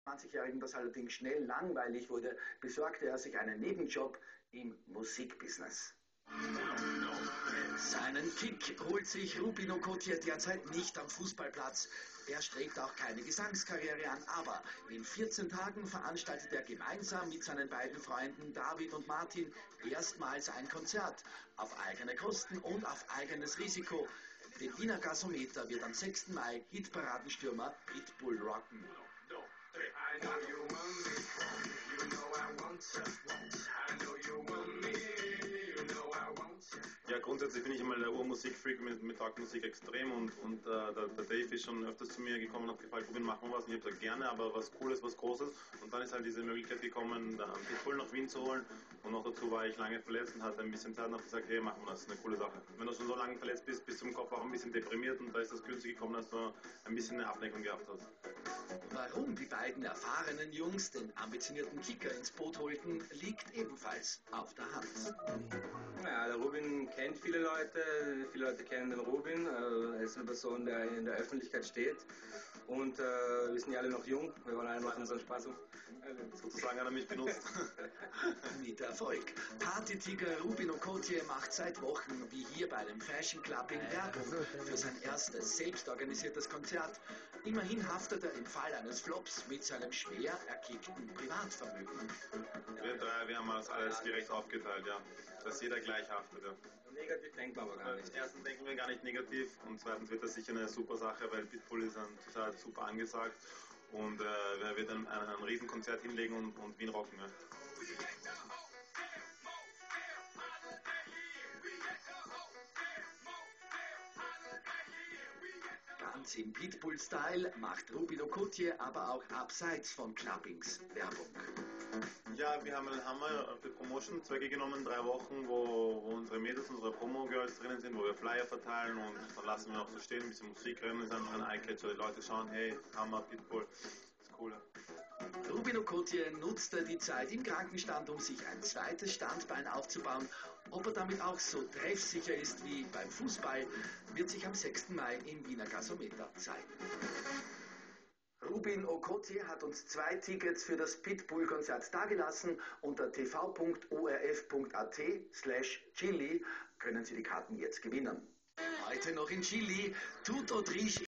20-Jährigen das allerdings schnell langweilig wurde, besorgte er sich einen Nebenjob im Musikbusiness. Seinen Kick holt sich Rubin Okotie derzeit nicht am Fußballplatz. Er strebt auch keine Gesangskarriere an, aber in 14 Tagen veranstaltet er gemeinsam mit seinen beiden Freunden David und Martin erstmals ein Konzert. Auf eigene Kosten und auf eigenes Risiko. Den Wiener Gasometer wird am 6. Mai Hitparadenstürmer Pitbull rocken. Ja, grundsätzlich bin ich einmal der Urmusikfreak, mit taugt Musik extrem und der Dave ist schon öfters zu mir gekommen und hat gefragt, Rubin, machen wir was? Und ich habe gesagt, gerne, aber was Cooles, was Großes. Und dann ist halt diese Möglichkeit gekommen, Pitbull nach Wien zu holen und noch dazu war ich lange verletzt und hatte ein bisschen Zeit noch gesagt, hey, machen wir das, ist eine coole Sache. Wenn du schon so lange verletzt bist, bist du im Kopf auch ein bisschen deprimiert und da ist das günstig gekommen, dass du ein bisschen eine Ablenkung gehabt hast. Warum die beiden erfahrenen Jungs den ambitionierten Kicker ins Boot holten, liegt ebenfalls auf der Hand. Ja, der Rubin kennt viele Leute kennen den Rubin, er ist eine Person, der in der Öffentlichkeit steht und wir sind ja alle noch jung, wir wollen alle noch unseren Spaß haben. Sozusagen hat er mich benutzt. Mit Erfolg. Partytiger Rubin Okotie macht seit Wochen, wie hier bei dem Fashion Club in Werbung, für sein erstes selbstorganisiertes Konzert. Immerhin haftet er im Fall eines Flops mit seinem schwer erkickten Privatvermögen. Wir drei, wir haben alles gerecht aufgeteilt, ja. Dass jeder gleich haftet, ja. Negativ denkt man aber gar nicht. Erstens denken wir gar nicht negativ und zweitens wird das sicher eine super Sache, weil Pitbull ist total super angesagt und er wird ein Riesenkonzert hinlegen und Wien rocken. Ja. Ganz im Pitbull-Style macht Rubin Okotie aber auch abseits von Clubbings Werbung. Ja, wir haben einen Hammer für Promotion-Zwecke genommen, 3 Wochen, wo unsere Mädels, unsere Promo-Girls drinnen sind, wo wir Flyer verteilen und dann lassen wir auch so stehen, ein bisschen Musik rein, ist einfach ein Eyecatcher, die Leute schauen, hey, Hammer, Pitbull, ist cool. Rubin Okotie nutzte die Zeit im Krankenstand, um sich ein zweites Standbein aufzubauen. Ob er damit auch so treffsicher ist wie beim Fußball, wird sich am 6. Mai im Wiener Gasometer zeigen. Rubin Okotie hat uns 2 Tickets für das Pitbull-Konzert dagelassen. Unter tv.orf.at/Chili können Sie die Karten jetzt gewinnen. Heute noch in Chili, Tut und Riecht